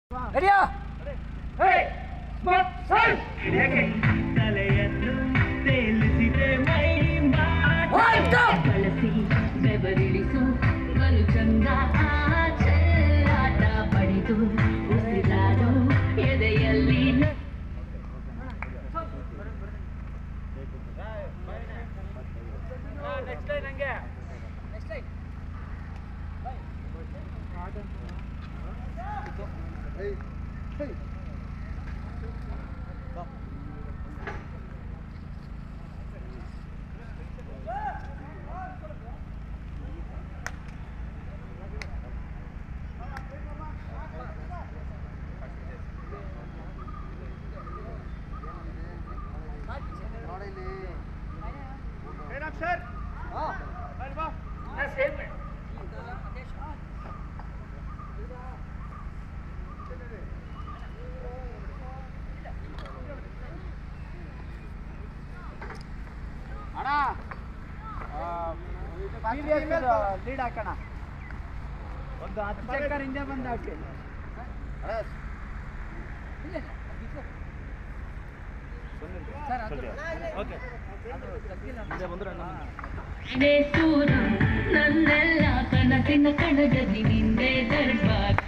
ರೆಡಿಯಾ? ತಲೆಯನ್ನು ತೇಲಿಸಿದೆ ಮೈ ಬಳಸಿ ಬೆವರಿಳಿಸು ಬಲು ಚಂದ ಆಟ ಪಡಿತು ಉಸಿರಾಡು ಎದೆಯಲ್ಲಿ ಲೀಡ್ ಹಾಕೋಣ. ಒಂದು 10 ಚಕ್ಕರ್ ಹಿಂದೆ ಬಂದ ಹಾಕಿ. ನನ್ನೆಲ್ಲ ಕನಸಿನ ಕಣದಲ್ಲಿ ನಿಂದೆ ದರ್ಬಾರ್